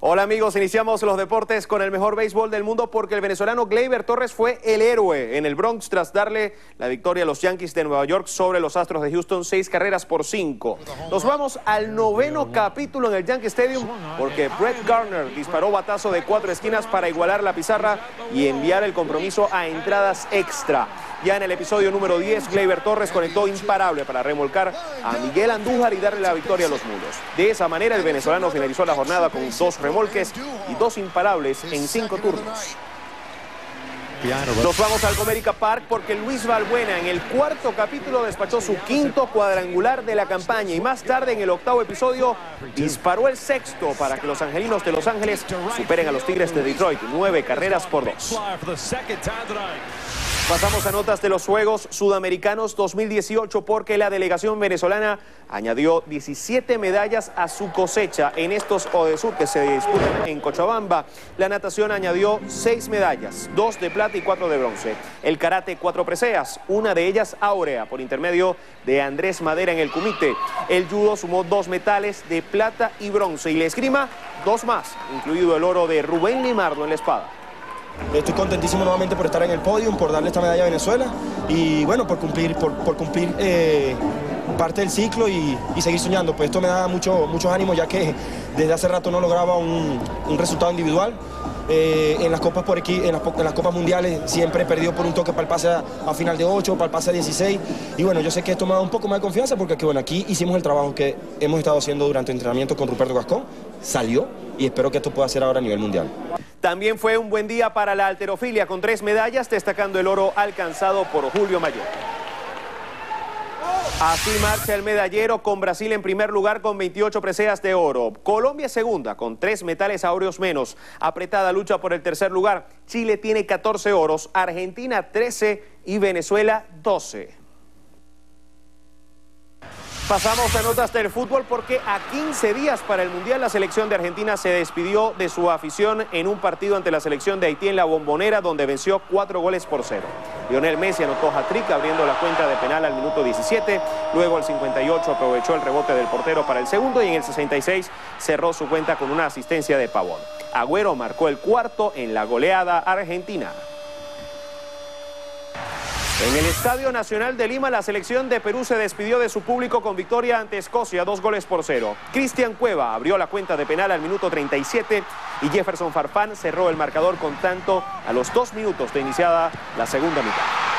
Hola amigos, iniciamos los deportes con el mejor béisbol del mundo porque el venezolano Gleyber Torres fue el héroe en el Bronx tras darle la victoria a los Yankees de Nueva York sobre los Astros de Houston, 6-5. Nos vamos al noveno capítulo en el Yankee Stadium porque Brett Gardner disparó batazo de 4 esquinas para igualar la pizarra y enviar el compromiso a entradas extra. Ya en el episodio número 10, Gleyber Torres conectó imparable para remolcar a Miguel Andújar y darle la victoria a los Mulos. De esa manera, el venezolano finalizó la jornada con 2 remolques y 2 imparables en 5 turnos. Nos vamos al Comerica Park porque Luis Valbuena en el cuarto capítulo despachó su 5º cuadrangular de la campaña y más tarde en el 8º episodio disparó el 6º para que los angelinos de Los Ángeles superen a los Tigres de Detroit, 9-2. Pasamos a notas de los Juegos Sudamericanos 2018 porque la delegación venezolana añadió 17 medallas a su cosecha en estos Odesur que se disputan en Cochabamba. La natación añadió 6 medallas, 2 de plata y 4 de bronce. El karate 4 preseas, una de ellas áurea por intermedio de Andrés Madera en el kumite. El judo sumó 2 metales de plata y bronce y la esgrima 2 más, incluido el oro de Rubén Limardo en la espada. Estoy contentísimo nuevamente por estar en el podio, por darle esta medalla a Venezuela y bueno, por cumplir parte del ciclo y seguir soñando. Pues esto me da muchos ánimos ya que desde hace rato no lograba un resultado individual. En las copas en las copas mundiales siempre he perdido por un toque para el pase a final de 8, para el pase a 16 y bueno, yo sé que esto me da un poco más de confianza porque bueno, aquí hicimos el trabajo que hemos estado haciendo durante el entrenamiento con Ruperto Gascón, salió y espero que esto pueda ser ahora a nivel mundial. También fue un buen día para la halterofilia con 3 medallas, destacando el oro alcanzado por Julio Mayor. Así marcha el medallero con Brasil en primer lugar con 28 preseas de oro. Colombia segunda con 3 metales áureos menos. Apretada lucha por el tercer lugar. Chile tiene 14 oros, Argentina 13 y Venezuela 12. Pasamos a notas del fútbol porque a 15 días para el Mundial la selección de Argentina se despidió de su afición en un partido ante la selección de Haití en la Bombonera donde venció 4-0. Lionel Messi anotó hat-trick abriendo la cuenta de penal al minuto 17, luego al 58 aprovechó el rebote del portero para el segundo y en el 66 cerró su cuenta con una asistencia de Pavón. Agüero marcó el cuarto en la goleada argentina. En el Estadio Nacional de Lima, la selección de Perú se despidió de su público con victoria ante Escocia, 2-0. Cristian Cueva abrió la cuenta de penal al minuto 37 y Jefferson Farfán cerró el marcador con tanto a los 2 minutos de iniciada la segunda mitad.